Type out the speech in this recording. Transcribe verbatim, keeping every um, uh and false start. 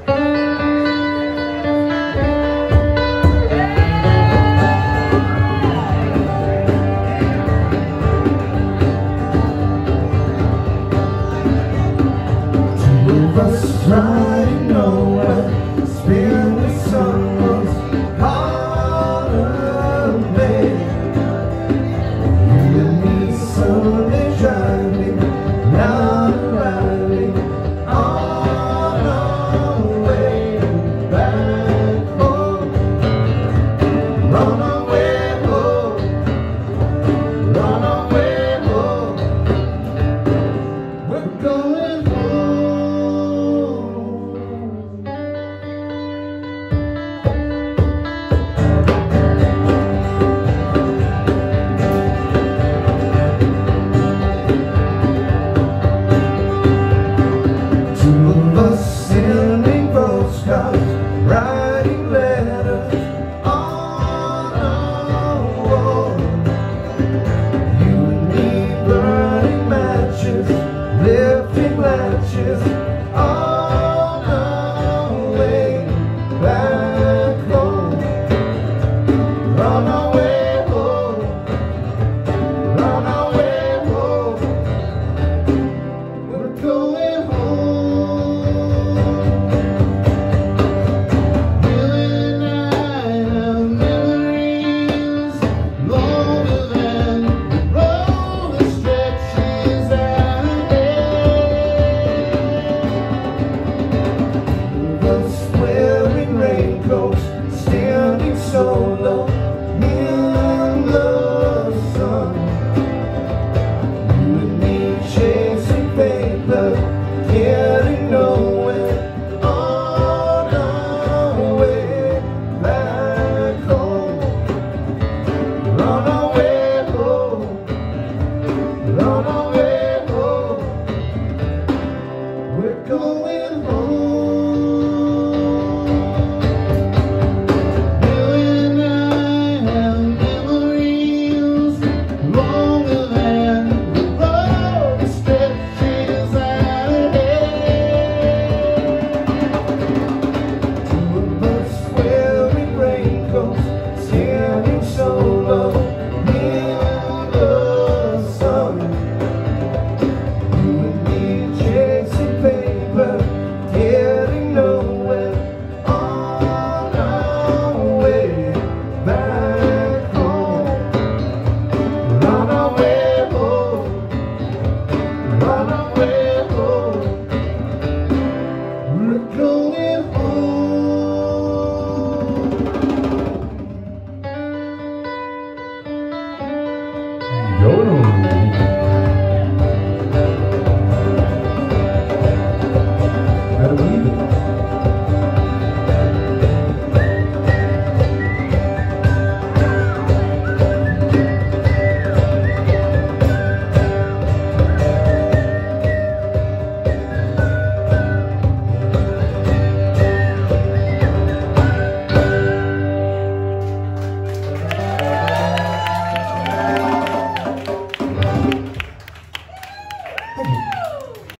Riding nowhere, spinning someone's holiday. You and me Sunday driving, not arriving on our way back home. Run away home, run away home. We're going home. Two of us sending postcards, writing letters on our wall. You and me burning matches, lifting latches on our way back home. Run away home, run away home. We're going home. You and I have memories longer than the road that stretches out there. Us wearing raincoats, standing solo in the sun. You and me chasing paper, getting nowhere on our way back home. Run away home, run away home. We're going home.